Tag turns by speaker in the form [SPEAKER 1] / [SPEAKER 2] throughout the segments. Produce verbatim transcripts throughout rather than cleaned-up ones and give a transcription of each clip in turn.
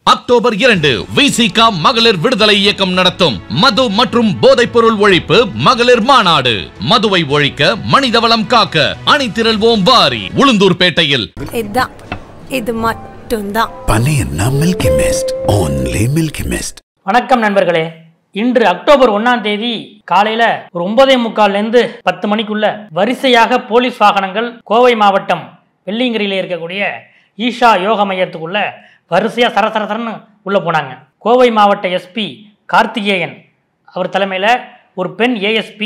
[SPEAKER 1] October இரண்டு விசிகா மகளிர் விடுதலை இயக்கம் நடத்தும் மது மற்றும் போதைப் பொருள் ஒழிப்பு மகளிர் மாநாடு. மதுவை ஒழிக்க, மனிதவளம் காக்க அணிதிரள்வோம் வாரி. உளுந்தூர்பேட்டையில்
[SPEAKER 2] இது மட்டும்தான்.
[SPEAKER 3] பனியன்னா milky mist, only milky mist.
[SPEAKER 4] வணக்கம் நண்பர்களே. இன்று அக்டோபர் ஒன்னாம் தேதி காலையில ஒரு ஒன்பதே முக்கால்ல இருந்து பத்து மணிக்குள்ள வரிசையாக போலீஸ் வாகனங்கள் கோவை மாவட்டம் வெள்ளியங்கிரியில இருக்கக்கூடிய ஈஷா யோக மையத்துக்குள்ள வரிசையா சரசரசரன்னு உள்ள போனாங்க. கோவை மாவட்ட எஸ்பி கார்த்திகேயன் அவர் தலைமையில் ஒரு பெண் ஏஎஸ்பி,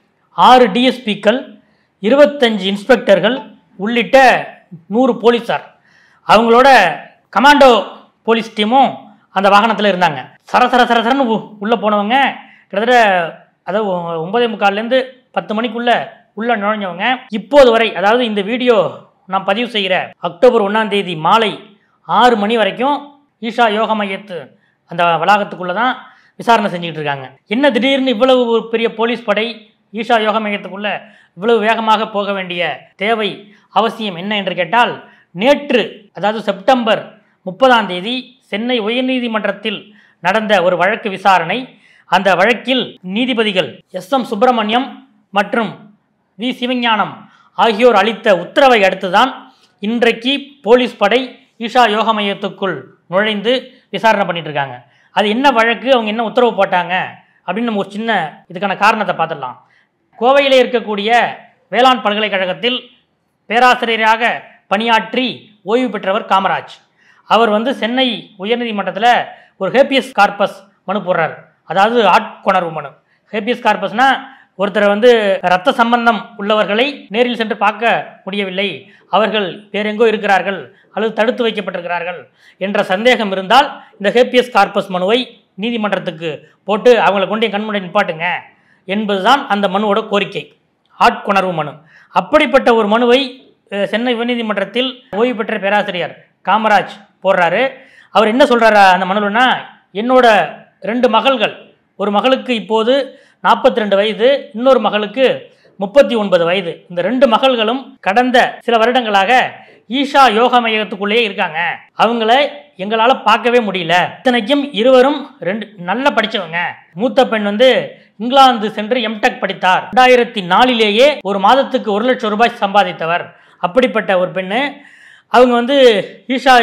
[SPEAKER 4] ஆறு டிஎஸ்பிக்கள், இருபத்தஞ்சு இன்ஸ்பெக்டர்கள் உள்ளிட்ட நூறு போலீஸார், அவங்களோட கமாண்டோ போலீஸ் டீமும் அந்த வாகனத்தில் இருந்தாங்க. சரசர சரசரன்னு உள்ளே போனவங்க கிட்டத்தட்ட அதாவது ஒன்பதே முக்கால்லேருந்து பத்து மணிக்குள்ளே உள்ளே நுழைஞ்சவங்க இப்போது வரை, அதாவது இந்த வீடியோ நான் பதிவு செய்கிற அக்டோபர் ஒன்றாம் தேதி மாலை ஆறு மணி வரைக்கும் ஈஷா யோக மையத்து அந்த வளாகத்துக்குள்ளே தான் விசாரணை செஞ்சுக்கிட்டு இருக்காங்க. என்ன திடீர்னு இவ்வளவு பெரிய போலீஸ் படை ஈஷா யோக மையத்துக்குள்ளே இவ்வளவு வேகமாக போக வேண்டிய தேவை அவசியம் என்ன என்று கேட்டால், நேற்று அதாவது செப்டம்பர் முப்பதாம் தேதி சென்னை உயர்நீதிமன்றத்தில் நடந்த ஒரு வழக்கு விசாரணை. அந்த வழக்கில் நீதிபதிகள் எஸ் எம் சுப்பிரமணியம் மற்றும் வி சிவஞானம் ஆகியோர் அளித்த உத்தரவை அடுத்துதான் இன்றைக்கு போலீஸ் படை ஈஷா யோக மையத்துக்குள் நுழைந்து விசாரணை பண்ணிட்டு இருக்காங்க. அது என்ன வழக்கு, அவங்க என்ன உத்தரவு போட்டாங்க அப்படின்னு நம்ம ஒரு சின்ன இதுக்கான காரணத்தை பார்த்துடலாம். கோவையிலே இருக்கக்கூடிய வேளாண் பல்கலைக்கழகத்தில் பேராசிரியராக பணியாற்றி ஓய்வு பெற்றவர் காமராஜ். அவர் வந்து சென்னை உயர்நீதிமன்றத்தில் ஒரு ஹேபியஸ் கார்பஸ் மனு போடுறார். அதாவது ஆட்கொணர்வு மனு. ஹேபியஸ் கார்பஸ்னா ஒருத்தரை வந்து இரத்த சம்பந்தம் உள்ளவர்களை நேரில் சென்று பார்க்க முடியவில்லை, அவர்கள் வேறெங்கோ இருக்கிறார்கள் அல்லது தடுத்து வைக்கப்பட்டிருக்கிறார்கள் என்ற சந்தேகம் இருந்தால் இந்த ஹேபியஸ் கார்பஸ் மனுவை நீதிமன்றத்துக்கு போட்டு அவங்களை கொண்டு கண்முறை நிப்பாட்டுங்க என்பதுதான் அந்த மனுவோட கோரிக்கை, ஆட்கொணர்வு மனு. அப்படிப்பட்ட ஒரு மனுவை சென்னை உயர்நீதிமன்றத்தில் ஓய்வு பெற்ற பேராசிரியர் காமராஜ் போடுறாரு. அவர் என்ன சொல்கிறாரு அந்த மனுனா, என்னோட ரெண்டு மகள்கள், ஒரு மகளுக்கு இப்போது நாற்பத்தி ரெண்டு வயது, இன்னொரு மகளுக்கு முப்பத்தி ஒன்பது வயது. இந்த ரெண்டு மகள்களும் கடந்த சில வருடங்களாக ஈஷா யோகா மையத்துக்குள்ளேயே இருக்காங்க. அவங்கள எங்களால் பார்க்கவே முடியல. இத்தனைக்கும் இருவரும் ரெண்டு நல்ல படித்தவங்க. மூத்த பெண் வந்து இங்கிலாந்து சென்று எம்டெக் படித்தார். ரெண்டாயிரத்தி நாலிலேயே ஒரு மாதத்துக்கு ஒரு லட்சம் ரூபாய் சம்பாதித்தவர். அப்படிப்பட்ட ஒரு பெண்ணு அவங்க வந்து ஈஷா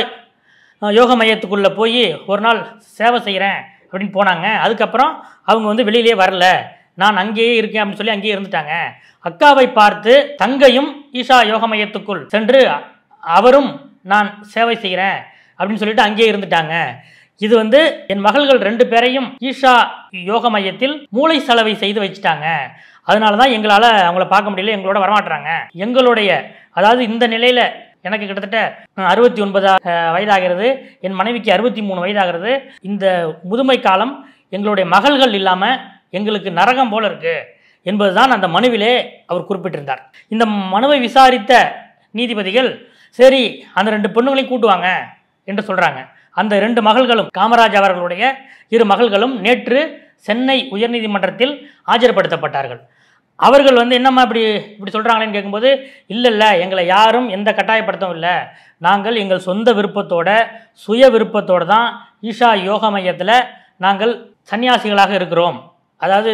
[SPEAKER 4] யோக மையத்துக்குள்ளே போய் ஒரு நாள் சேவை செய்கிறேன் அப்படின்னு போனாங்க. அதுக்கப்புறம் அவங்க வந்து வெளியிலே வரல, நான் அங்கேயே இருக்கேன் அப்படின்னு சொல்லி அங்கேயே இருந்துட்டாங்க. அக்காவை பார்த்து தங்கையும் ஈஷா யோக மையத்துக்குள் சென்று அவரும் நான் சேவை செய்கிறேன் அப்படின்னு சொல்லிட்டு அங்கேயே இருந்துட்டாங்க. இது வந்து என் மகள்கள் ரெண்டு பேரையும் ஈஷா யோக மையத்தில் மூளை செலவை செய்து வச்சுட்டாங்க. அதனால தான் எங்களால் அவங்கள பார்க்க முடியல, எங்களோட வரமாட்டுறாங்க. எங்களுடைய அதாவது இந்த நிலையில் எனக்கு கிட்டத்தட்ட அறுபத்தி ஒன்பது வயதாகிறது, என் மனைவிக்கு அறுபத்தி மூணு வயதாகிறது. இந்த முதுமை காலம் எங்களுடைய மகள்கள் இல்லாமல் எங்களுக்கு நரகம் போல இருக்கு என்பதுதான் அந்த மனுவிலே அவர் குறிப்பிட்டிருந்தார். இந்த மனுவை விசாரித்த நீதிபதிகள் சரி அந்த ரெண்டு பெண்ணுகளையும் கூட்டுவாங்க என்று சொல்கிறாங்க. அந்த ரெண்டு மகள்களும், காமராஜ் அவர்களுடைய இரு மகள்களும் நேற்று சென்னை உயர்நீதிமன்றத்தில் ஆஜர்படுத்தப்பட்டார்கள். அவர்கள் வந்து என்னம்மா இப்படி இப்படி சொல்கிறாங்களேன்னு கேட்கும்போது, இல்லை இல்லை எங்களை யாரும் எந்த கட்டாயப்படுத்தவும் இல்லை, நாங்கள் எங்கள் சொந்த விருப்பத்தோட சுய விருப்பத்தோடு தான் ஈஷா யோகா மையத்தில் நாங்கள் சன்னியாசிகளாக இருக்கிறோம், அதாவது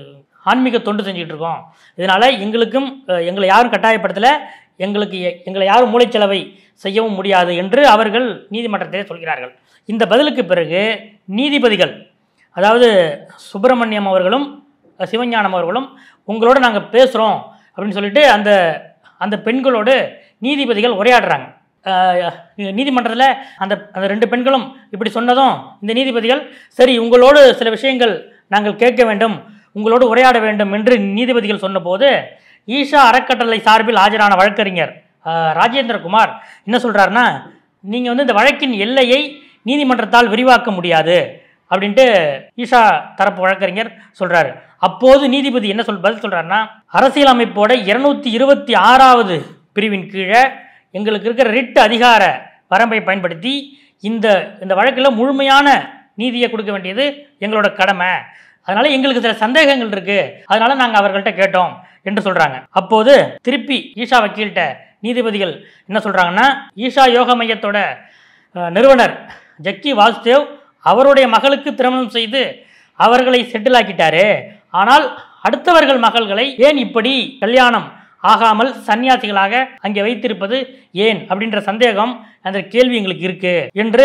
[SPEAKER 4] ஆன்மீக தொண்டு செஞ்சுக்கிட்டு இருக்கோம். இதனால் எங்களுக்கும் எங்களை யாரும் கட்டாயப்படுத்தலை, எங்களுக்கு எங்களை யாரும் மூளைச்செலவை செய்யவும் முடியாது என்று அவர்கள் நீதிமன்றத்திலே சொல்கிறார்கள். இந்த பதிலுக்கு பிறகு நீதிபதிகள், அதாவது சுப்பிரமணியம் அவர்களும் சிவஞானம் அவர்களும் உங்களோட நாங்கள் பேசுகிறோம் அப்படின்னு சொல்லிட்டு அந்த அந்த பெண்களோடு நீதிபதிகள் உரையாடுறாங்க. நீதிமன்றத்தில் அந்த அந்த ரெண்டு பெண்களும் இப்படி சொன்னதும் இந்த நீதிபதிகள் சரி உங்களோடு சில விஷயங்கள் நாங்கள் கேட்க வேண்டும், உங்களோடு உரையாட வேண்டும் என்று நீதிபதிகள் சொன்னபோது ஈஷா அறக்கட்டளை சார்பில் ஆஜரான வழக்கறிஞர் ராஜேந்திரகுமார் என்ன சொல்கிறாருன்னா, நீங்கள் வந்து இந்த வழக்கின் எல்லையை நீதிமன்றத்தால் விரிவாக்க முடியாது அப்படின்ட்டு ஈஷா தரப்பு வழக்கறிஞர் சொல்கிறாரு. அப்போது நீதிபதி என்ன சொல் பதில் சொல்கிறாருன்னா, அரசியலமைப்போட இருநூத்தி இருபத்தி ஆறாவது பிரிவின் கீழே எங்களுக்கு இருக்கிற ரிட் அதிகார வரம்பை பயன்படுத்தி இந்த இந்த வழக்கில் முழுமையான நீதியை கொடுக்க வேண்டியது எங்களோட கடமை, அதனால் எங்களுக்கு சில சந்தேகங்கள் இருக்குது, அதனால் நாங்கள் அவர்கள்ட்ட கேட்டோம் என்று சொல்கிறாங்க. அப்போது திருப்பி ஈஷா வக்கீல்கிட்ட நீதிபதிகள் என்ன சொல்கிறாங்கன்னா, ஈஷா யோக மையத்தோட நிறுவனர் ஜக்கி வாசுதேவ் அவருடைய மகளுக்கு திருமணம் செய்து அவர்களை செட்டில் ஆக்கிட்டாரு. ஆனால் அடுத்தவர்கள் மகள்களை ஏன் இப்படி கல்யாணம் ஆகாமல் சன்னியாசிகளாக அங்கே வைத்திருப்பது ஏன் அப்படின்ற சந்தேகம், அந்த கேள்வி எங்களுக்கு இருக்கு என்று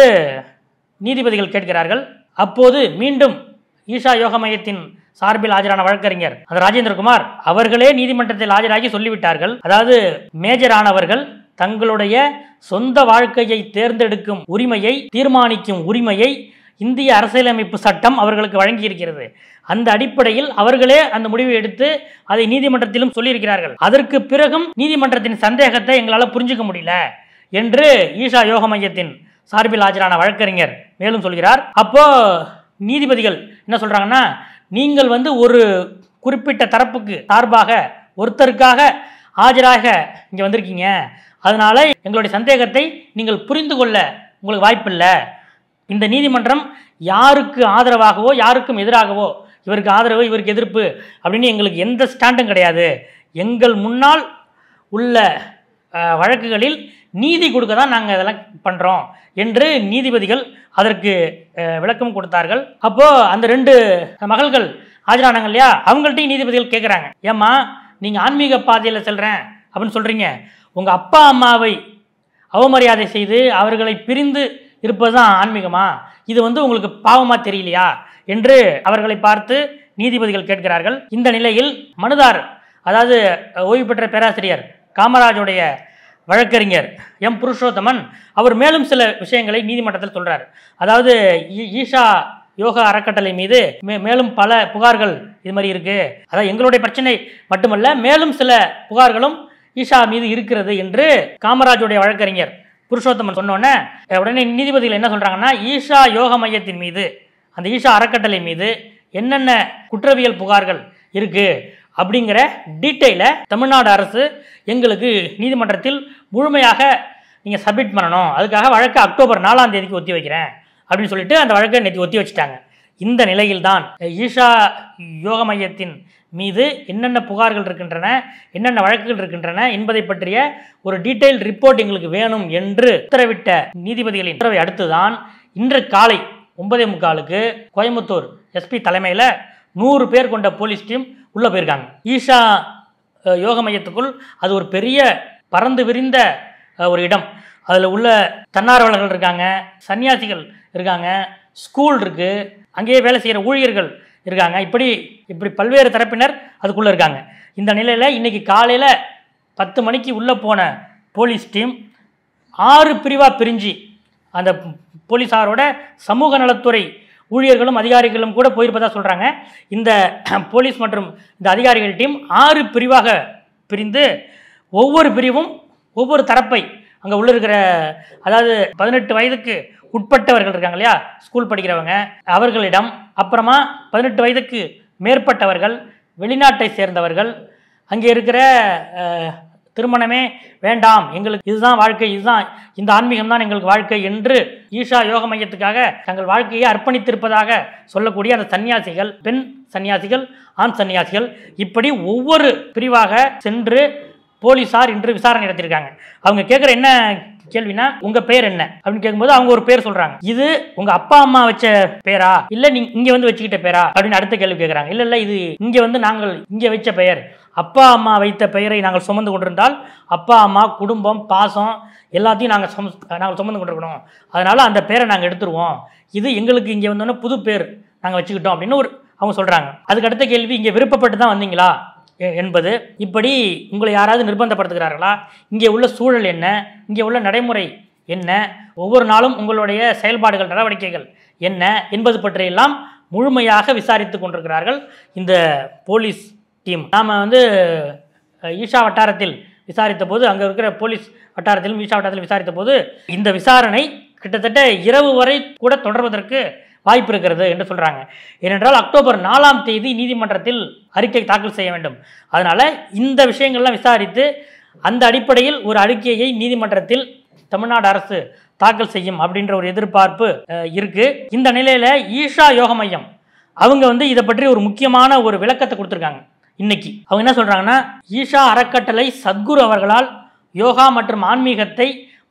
[SPEAKER 4] நீதிபதிகள் கேட்கிறார்கள். அப்போது மீண்டும் ஈஷா யோக மையத்தின் சார்பில் ஆஜரான வழக்கறிஞர் அந்த ராஜேந்திரகுமார் அவர்களே நீதிமன்றத்தில் ஆஜராகி சொல்லிவிட்டார்கள். அதாவது மேஜரானவர்கள் தங்களுடைய சொந்த வாழ்க்கையை தேர்ந்தெடுக்கும் உரிமையை, தீர்மானிக்கும் உரிமையை இந்திய அரசியலமைப்பு சட்டம் அவர்களுக்கு வழங்கி இருக்கிறது. அந்த அடிப்படையில் அவர்களே அந்த முடிவை எடுத்து அதை நீதிமன்றத்திலும் சொல்லியிருக்கிறார்கள். அதற்கு பிறகும் நீதிமன்றத்தின் சந்தேகத்தை எங்களால் புரிஞ்சுக்க முடியல என்று ஈஷா யோக மையத்தின் சார்பில் ஆஜரான வழக்கறிஞர் மேலும் சொல்கிறார். அப்போ நீதிபதிகள் என்ன சொல்றாங்கன்னா, நீங்கள் வந்து ஒரு குறிப்பிட்ட தரப்புக்கு சார்பாக ஒருத்தருக்காக ஆஜராக இங்கே வந்திருக்கீங்க, அதனால எங்களுடைய சந்தேகத்தை நீங்கள் புரிந்து கொள்ள உங்களுக்கு வாய்ப்பில்லை. இந்த நீதிமன்றம் யாருக்கு ஆதரவாகவோ யாருக்கும் எதிராகவோ, இவருக்கு ஆதரவு இவருக்கு எதிர்ப்பு அப்படின்னு எங்களுக்கு எந்த ஸ்டாண்டும் கிடையாது. எங்கள் முன்னால் உள்ள வழக்குகளில் நீதி கொடுக்க தான் நாங்கள் இதெல்லாம் பண்ணுறோம் என்று நீதிபதிகள் அதற்கு விளக்கம் கொடுத்தார்கள். அப்போது அந்த ரெண்டு மகள்கள் ஆஜரானாங்க இல்லையா, அவங்கள்ட்டையும் நீதிபதிகள் கேட்குறாங்க, ஏம்மா நீங்கள் ஆன்மீக பாதையில் செல்கிறேன் அப்படின்னு சொல்கிறீங்க, உங்கள் அப்பா அம்மாவை அவமரியாதை செய்து அவர்களை பிரிந்து இருப்பது தான் ஆன்மீகமா? இது வந்து உங்களுக்கு பாவமாக தெரியலையா என்று அவர்களை பார்த்து நீதிபதிகள் கேட்கிறார்கள். இந்த நிலையில் மனுதார், அதாவது ஓய்வு பெற்ற பேராசிரியர் காமராஜுடைய வழக்கறிஞர் எம் புருஷோத்தமன், அவர் மேலும் சில விஷயங்களை நீதிமன்றத்தில் சொல்றார். அதாவது ஈஷா யோகா அறக்கட்டளை மீது மே மேலும் பல புகார்கள் இது மாதிரி இருக்கு, அதாவது எங்களுடைய பிரச்சனை மட்டுமல்ல மேலும் சில புகார்களும் ஈஷா மீது இருக்கிறது என்று காமராஜுடைய வழக்கறிஞர் புருஷோத்தமன் சொன்னோன்னே உடனே நீதிபதிகள் என்ன சொல்றாங்கன்னா, ஈஷா யோக மையத்தின் மீது, அந்த ஈஷா அறக்கட்டளை மீது என்னென்ன குற்றவியல் புகார்கள் இருக்கு அப்படிங்கிற டீட்டெயிலை தமிழ்நாடு அரசு எங்களுக்கு நீதிமன்றத்தில் முழுமையாக நீங்கள் சப்மிட் பண்ணணும், அதுக்காக வழக்கு அக்டோபர் நாலாம் தேதிக்கு ஒத்தி வைக்கிறேன் அப்படின்னு சொல்லிட்டு அந்த வழக்கை நேற்று ஒத்தி வச்சுட்டாங்க. இந்த நிலையில்தான் ஈஷா யோக மையத்தின் மீது என்னென்ன புகார்கள் இருக்கின்றன, என்னென்ன வழக்குகள் இருக்கின்றன என்பதை பற்றிய ஒரு டீட்டெயில் ரிப்போர்ட் எங்களுக்கு வேணும் என்று உத்தரவிட்ட நீதிபதிகளின் உத்தரவை அடுத்துதான் இன்று காலை ஒன்பதே முக்காலுக்கு கோயம்புத்தூர் எஸ்பி தலைமையில் நூறு பேர் கொண்ட போலீஸ் டீம் உள்ளே போயிருக்காங்க ஈஷா யோக மையத்துக்குள். அது ஒரு பெரிய பறந்து விரிந்த ஒரு இடம். அதில் உள்ள தன்னார்வலர்கள் இருக்காங்க, சன்னியாசிகள் இருக்காங்க, ஸ்கூல் இருக்குது, அங்கேயே வேலை செய்கிற ஊழியர்கள் இருக்காங்க, இப்படி இப்படி பல்வேறு தரப்பினர் அதுக்குள்ளே இருக்காங்க. இந்த நிலையில் இன்றைக்கி காலையில் பத்து மணிக்கு உள்ளே போன போலீஸ் டீம் ஆறு பிரிவாக பிரிஞ்சு, அந்த போலீஸாரோட சமூக நலத்துறை ஊழியர்களும் அதிகாரிகளும் கூட போயிருப்பதாக சொல்கிறாங்க. இந்த போலீஸ் மற்றும் இந்த அதிகாரிகள் டீம் ஆறு பிரிவாக பிரிந்து ஒவ்வொரு பிரிவும் ஒவ்வொரு தரப்பை அங்கே உள்ள இருக்கிற, அதாவது பதினெட்டு வயதுக்கு உட்பட்டவர்கள் இருக்காங்க இல்லையா, ஸ்கூல் படிக்கிறவங்க, அவர்களிடம், அப்புறமா பதினெட்டு வயதுக்கு மேற்பட்டவர்கள், வெளிநாட்டை சேர்ந்தவர்கள், அங்கே இருக்கிற திருமணமே வேண்டாம், எங்களுக்கு இதுதான் வாழ்க்கை, இதுதான் இந்த ஆன்மீகம் தான் எங்களுக்கு வாழ்க்கை என்று ஈஷா யோக மையத்துக்காக தங்கள் வாழ்க்கையை அர்ப்பணித்திருப்பதாக சொல்லக்கூடிய அந்த சன்னியாசிகள், பெண் சன்னியாசிகள், ஆண் சன்னியாசிகள், இப்படி ஒவ்வொரு பிரிவாக சென்று போலீஸார் இன்று விசாரணை நடத்தியிருக்காங்க. அவங்க கேட்குற என்ன கேள்வினா, உங்க பேர் என்ன அப்படின்னு கேட்கும்போது அவங்க ஒரு பேர் சொல்றாங்க. இது உங்க அப்பா அம்மா வச்ச பேரா இல்ல நீங்க இங்க வந்து வச்சுக்கிட்ட பேரா அப்படின்னு அடுத்த கேள்வி கேட்கறாங்க. இல்ல இல்ல இது இங்க வந்து நாங்கள் இங்க வச்ச பெயர், அப்பா அம்மா வைத்த பெயரை நாங்கள் சுமந்து கொண்டிருந்தால் அப்பா அம்மா குடும்பம் பாசம் எல்லாத்தையும் நாங்கள் சும நாங்கள் சுமந்து கொண்டிருக்கணும், அதனால அந்த பேரை நாங்கள் எடுத்துருவோம், இது எங்களுக்கு இங்கே வந்தோன்னே புது பேர் நாங்கள் வச்சுக்கிட்டோம் அப்படின்னு ஒரு அவங்க சொல்றாங்க. அதுக்கு அடுத்த கேள்வி, இங்கே விருப்பப்பட்டு தான் வந்தீங்களா என்பது. இப்படி உங்களை யாராவது நிர்பந்தப்படுத்துகிறார்களா, இங்கே உள்ள சூழல் என்ன, இங்கே உள்ள நடைமுறை என்ன, ஒவ்வொரு நாளும் உங்களுடைய செயல்பாடுகள் நடவடிக்கைகள் என்ன என்பது பற்றியெல்லாம் முழுமையாக விசாரித்து கொண்டிருக்கிறார்கள் இந்த போலீஸ் டீம். நாம் வந்து ஈஷா வட்டாரத்தில் விசாரித்த போது, அங்கே இருக்கிற போலீஸ் வட்டாரத்திலும் ஈஷா வட்டாரத்தில் விசாரித்த போது இந்த விசாரணை கிட்டத்தட்ட இரவு வரை கூட தொடர்வதற்கு வாய்ப்பு இருக்கிறது என்று சொல்கிறாங்க. ஏனென்றால் அக்டோபர் நாலாம் தேதி நீதிமன்றத்தில் அறிக்கை தாக்கல் செய்ய வேண்டும். அதனால் இந்த விஷயங்கள்லாம் விசாரித்து அந்த அடிப்படையில் ஒரு அறிக்கையை நீதிமன்றத்தில் தமிழ்நாடு அரசு தாக்கல் செய்யும் அப்படின்ற ஒரு எதிர்பார்ப்பு இருக்குது. இந்த நிலையில் ஈஷா யோக மையம் அவங்க வந்து இதை பற்றி ஒரு முக்கியமான ஒரு விளக்கத்தை கொடுத்துருக்காங்க. இன்னைக்கு அவங்க என்ன சொல்கிறாங்கன்னா, ஈஷா அறக்கட்டளை சத்குரு அவர்களால் யோகா மற்றும் ஆன்மீகத்தை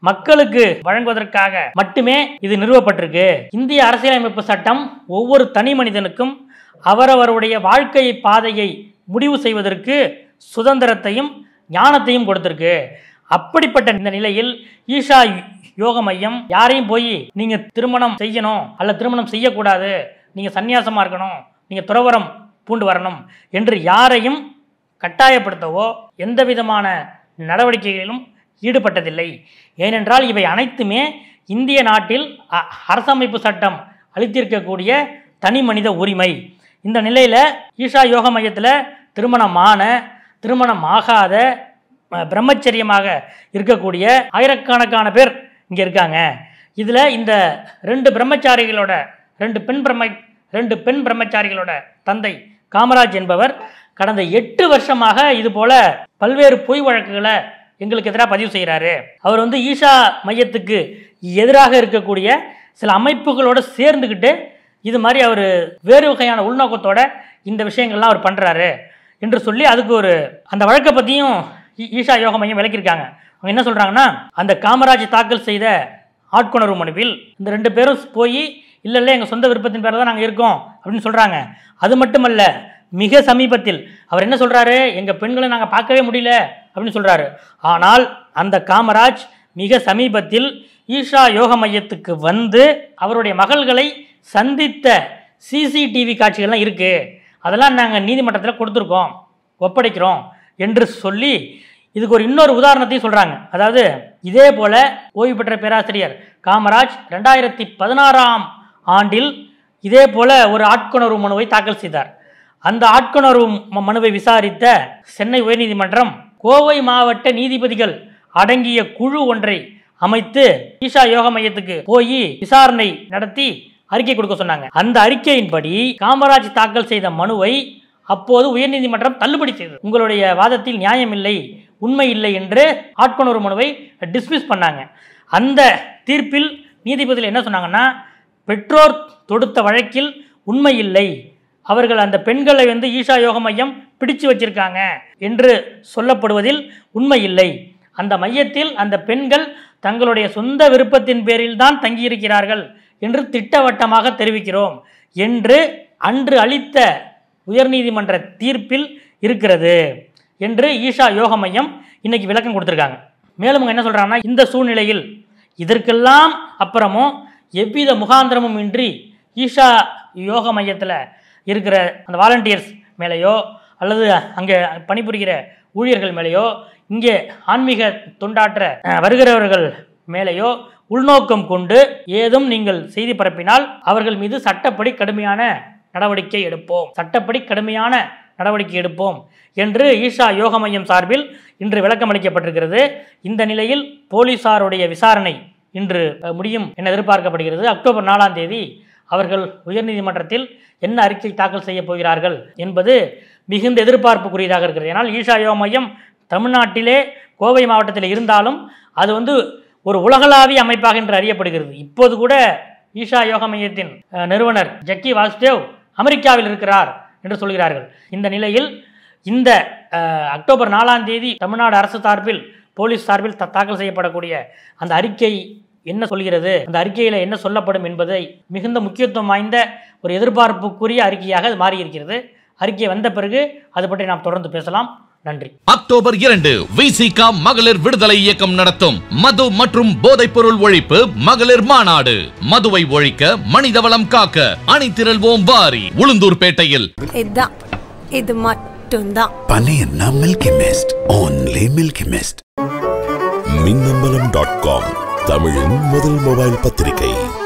[SPEAKER 4] மக்களுக்கு வழங்குவதற்காக மட்டுமே இது நிறுவப்பட்டிருக்கு. இந்திய அரசியலமைப்பு சட்டம் ஒவ்வொரு தனி மனிதனுக்கும் அவரவருடைய வாழ்க்கை பாதையை முடிவு செய்வதற்கு சுதந்திரத்தையும் ஞானத்தையும் கொடுத்திருக்கு. அப்படிப்பட்ட இந்த நிலையில் ஈஷா யோக மையம் யாரையும் போய் நீங்க திருமணம் செய்யணும் அல்ல திருமணம் செய்யக்கூடாது, நீங்க சன்னியாசமா இருக்கணும், நீங்க துறவரம் பூண்டு வரணும் என்று யாரையும் கட்டாயப்படுத்தவோ எந்த விதமான நடவடிக்கைகளிலும் ஈடுபட்டதில்லை. ஏனென்றால் இவை அனைத்துமே இந்திய நாட்டில் அரசமைப்பு சட்டம் அளித்திருக்கக்கூடிய தனி மனித உரிமை. இந்த நிலையில் ஈஷா யோக மையத்தில் திருமணமான திருமணம் ஆகாத பிரம்மச்சரியமாக இருக்கக்கூடிய ஆயிரக்கணக்கான பேர் இங்கே இருக்காங்க. இதில் இந்த ரெண்டு பிரம்மச்சாரிகளோட ரெண்டு பெண் பிரம்ம ரெண்டு பெண் பிரம்மச்சாரிகளோட தந்தை காமராஜ் என்பவர் கடந்த எட்டு வருஷமாக இது போல பல்வேறு பொய் வழக்குகளை எங்களுக்கு எதிராக பதிவு செய்கிறாரு. அவர் வந்து ஈஷா மையத்துக்கு எதிராக இருக்கக்கூடிய சில அமைப்புகளோடு சேர்ந்துக்கிட்டு இது மாதிரி அவர் வேறு வகையான உள்நோக்கத்தோட இந்த விஷயங்கள்லாம் அவர் பண்ணுறாரு என்று சொல்லி அதுக்கு ஒரு அந்த வழக்கை பற்றியும் ஈஷா யோக மையம் விளக்கியிருக்காங்க. அவங்க என்ன சொல்கிறாங்கன்னா, அந்த காமராஜ் தாக்கல் செய்த ஆட்கொணர்வு மனுவில் இந்த ரெண்டு பேரும் போய் இல்லை இல்லை எங்கள் சொந்த விருப்பத்தின் பேரில் தான் நாங்கள் இருக்கோம் அப்படின்னு சொல்கிறாங்க. அது மட்டுமல்ல, மிக சமீபத்தில் அவர் என்ன சொல்கிறாரு, எங்கள் பெண்களை நாங்கள் பார்க்கவே முடியல அப்படின்னு சொல்கிறாரு. ஆனால் அந்த காமராஜ் மிக சமீபத்தில் ஈஷா யோக மையத்துக்கு வந்து அவருடைய மகள்களை சந்தித்த சிசிடிவி காட்சிகள்லாம் இருக்குது, அதெல்லாம் நாங்கள் நீதிமன்றத்தில் கொடுத்துருக்கோம், ஒப்படைக்கிறோம் என்று சொல்லி இதுக்கு ஒரு இன்னொரு உதாரணத்தையும் சொல்கிறாங்க. அதாவது இதே போல் ஓய்வு பெற்ற பேராசிரியர் காமராஜ் ரெண்டாயிரத்தி பதினாறாம் ஆண்டில் இதே போல் ஒரு ஆட்கொணர்வு மனுவை தாக்கல் செய்தார். அந்த ஆட்கொணர்வு மனுவை விசாரித்த சென்னை உயர்நீதிமன்றம் கோவை மாவட்ட நீதிபதிகள் அடங்கிய குழு ஒன்றை அமைத்து ஈஷா யோக மையத்துக்கு போய் விசாரணை நடத்தி அறிக்கை கொடுக்க சொன்னாங்க. அந்த அறிக்கையின்படி காமராஜ் தாக்கல் செய்த மனுவை அப்போது உயர்நீதிமன்றம் தள்ளுபடி செய்தது. உங்களுடைய வாதத்தில் நியாயம் இல்லை, உண்மை இல்லை என்று ஆட்கொணர்வு மனுவை டிஸ்மிஸ் பண்ணாங்க. அந்த தீர்ப்பில் நீதிபதிகள் என்ன சொன்னாங்கன்னா, பெற்றோர் தொடுத்த வழக்கில் உண்மை இல்லை, அவர்கள் அந்த பெண்களை வந்து ஈஷா யோக மையம் பிடிச்சு வச்சிருக்காங்க என்று சொல்லப்படுவதில் உண்மை இல்லை, அந்த மையத்தில் அந்த பெண்கள் தங்களுடைய சொந்த விருப்பத்தின் பேரில் தான் தங்கியிருக்கிறார்கள் என்று திட்டவட்டமாக தெரிவிக்கிறோம் என்று அன்று அளித்த உயர்நீதிமன்ற தீர்ப்பில் இருக்கிறது என்று ஈஷா யோக மையம் இன்னைக்கு விளக்கம் கொடுத்துருக்காங்க. மேலும் என்ன சொல்றாங்கன்னா, இந்த சூழ்நிலையில் இதற்கெல்லாம் அப்புறமும் எவ்வித முகாந்திரமும் இன்றி ஈஷா யோக மையத்தில் இருக்கிற அந்த வாலண்டியர்ஸ் மேலேயோ அல்லது அங்கே பணிபுரிகிற ஊழியர்கள் மேலேயோ இங்கே ஆன்மீக தொண்டாற்ற வருகிறவர்கள் மேலேயோ உள்நோக்கம் கொண்டு ஏதும் நீங்கள் செய்தி பரப்பினால் அவர்கள் மீது சட்டப்படி கடுமையான நடவடிக்கை எடுப்போம் சட்டப்படி கடுமையான நடவடிக்கை எடுப்போம் என்று ஈஷா யோக மையம் சார்பில் இன்று விளக்கம் அளிக்கப்பட்டிருக்கிறது. இந்த நிலையில் போலீசாருடைய விசாரணை இன்று முடியும் என எதிர்பார்க்கப்படுகிறது. அக்டோபர் நாலாம் தேதி அவர்கள் உயர்நீதிமன்றத்தில் என்ன அறிக்கை தாக்கல் செய்ய போகிறார்கள் என்பது மிகுந்த எதிர்பார்ப்புக்குரியதாக இருக்கிறது. ஏன்னால் ஈஷா யோக மையம் தமிழ்நாட்டிலே கோவை மாவட்டத்தில் இருந்தாலும் அது வந்து ஒரு உலகளாவிய அமைப்பாக என்று அறியப்படுகிறது. இப்போது கூட ஈஷா யோக மையத்தின் நிறுவனர் ஜக்கி வாசுதேவ் அமெரிக்காவில் இருக்கிறார் என்று சொல்கிறார்கள். இந்த நிலையில் இந்த அக்டோபர் நாலாம் தேதி தமிழ்நாடு அரசு சார்பில் போலீஸ் சார்பில் தாக்கல் செய்யப்படக்கூடிய அந்த அறிக்கை என்ன சொல்கிறது, அந்த அறிக்கையில் என்ன சொல்லப்படும் என்பதை மிகுந்த முக்கியத்துவம் வாய்ந்த ஒரு எதிர்பார்ப்புக்குரிய அறிக்கையாக அது மாறியிருக்கிறது. அறிக்கை வந்த பிறகு அது பற்றி நாம் தொடர்ந்து பேசலாம். நன்றி.
[SPEAKER 1] அக்டோபர் இரண்டு விசிகா மகளிர் விடுதலை இயக்கம் நடத்தும் மது மற்றும் போதைப் பொருள் ஒழிப்பு மகளிர் மாநாடு. மதுவை ஒழிக்க, மனிதவளம் காக்க அணிதிரள்வோம் வாரி. உளுந்தூர்பேட்டையில்
[SPEAKER 2] இதான் இது மட்டும்தான்.
[SPEAKER 3] பனியன்னா milky mist, only milky mist.
[SPEAKER 5] Minnambalam dot com தமிழின் முதல் மொபைல் பத்திரிகை.